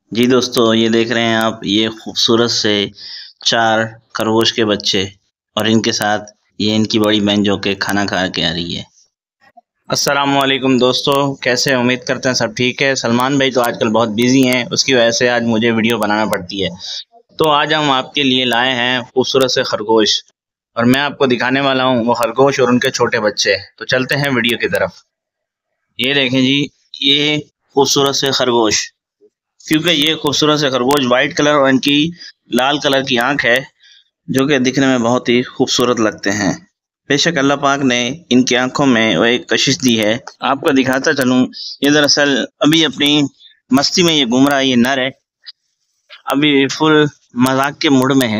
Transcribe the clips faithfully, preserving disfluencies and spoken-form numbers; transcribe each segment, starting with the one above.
जी दोस्तों, ये देख रहे हैं आप, ये खूबसूरत से चार खरगोश के बच्चे और इनके साथ ये इनकी बड़ी बहन जो कि खाना खा के आ रही है। अस्सलामुअलैकुम दोस्तों, कैसे हैं? उम्मीद करते हैं सब ठीक है। सलमान भाई तो आजकल बहुत बिजी हैं, उसकी वजह से आज मुझे वीडियो बनाना पड़ती है। तो आज हम आपके लिए लाए हैं खूबसूरत से खरगोश और मैं आपको दिखाने वाला हूँ वो खरगोश और उनके छोटे बच्चे। तो चलते हैं वीडियो की तरफ। ये देखें जी, ये खूबसूरत से खरगोश, क्योंकि ये खूबसूरत से खरगोश वाइट कलर और इनकी लाल कलर की आंख है, जो कि दिखने में बहुत ही खूबसूरत लगते हैं। बेशक अल्लाह पाक ने इनकी आंखों में वो एक कशिश दी है। आपको दिखाता चलूं, ये दरअसल अभी अपनी मस्ती में ये घूम रहा है। ये नर है, अभी फुल मजाक के मूड में है।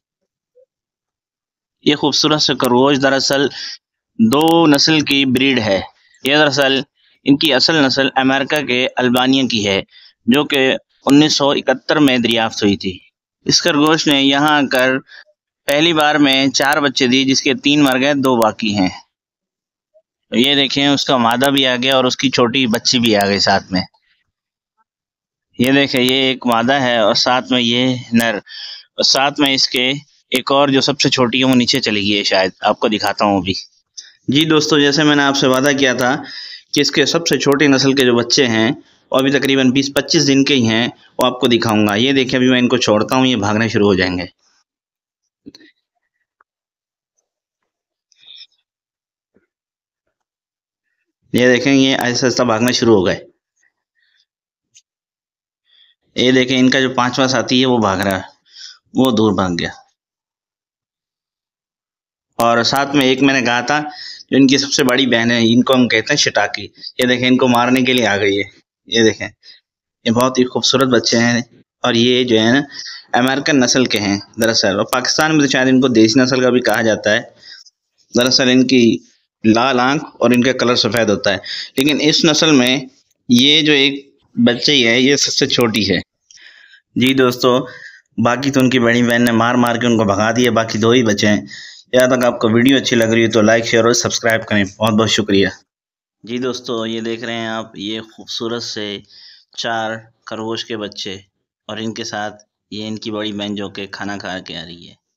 ये खूबसूरत से खरगोश दरअसल दो नस्ल की ब्रीड है। ये दरअसल इनकी असल नस्ल अमेरिका के अल्बानिया की है, जो कि उन्नीस सौ इकहत्तर में दरियाफ्त हुई थी। इस खरगोश ने यहाँ आकर पहली बार में चार बच्चे दिए, जिसके तीन मर गए, दो बाकी हैं। तो ये देखें, उसका मादा भी आ गया और उसकी छोटी बच्ची भी आ गई साथ में। ये देखें, ये एक मादा है और साथ में ये नर, और साथ में इसके एक और जो सबसे छोटी है वो नीचे चली गई है, शायद आपको दिखाता हूँ अभी। जी दोस्तों, जैसे मैंने आपसे वादा किया था कि इसके सबसे छोटी नस्ल के जो बच्चे हैं वो अभी तकरीबन बीस पच्चीस दिन के ही हैं, वो आपको दिखाऊंगा। ये देखिए, अभी मैं इनको छोड़ता हूँ, ये भागने शुरू हो जाएंगे। ये देखें, ये आहिस्ता आहिस्ता भागना शुरू हो गए। ये देखें, इनका जो पांचवा साथी है वो भाग रहा है, वो दूर भाग गया। और साथ में एक मैंने कहा था, जो इनकी सबसे बड़ी बहन है, इनको हम कहते हैं शिटाकी। ये देखें, इनको मारने के लिए आ गई है। ये देखें, ये बहुत ही खूबसूरत बच्चे हैं और ये जो है ना अमेरिकन नस्ल के हैं दरअसल, और पाकिस्तान में तो शायद इनको देसी नस्ल का भी कहा जाता है। दरअसल इनकी लाल आंख और इनका कलर सफ़ेद होता है, लेकिन इस नस्ल में ये जो एक बच्ची है ये सबसे छोटी है। जी दोस्तों, बाकी तो उनकी बड़ी बहन ने मार मार के उनको भगा दिया, बाकी दो ही बचे हैं। यहाँ तक आपको वीडियो अच्छी लग रही है तो लाइक शेयर और सब्सक्राइब करें। बहुत बहुत शुक्रिया। जी दोस्तों, ये देख रहे हैं आप, ये खूबसूरत से चार खरगोश के बच्चे और इनके साथ ये इनकी बड़ी बहन जो कि खाना खा के आ रही है।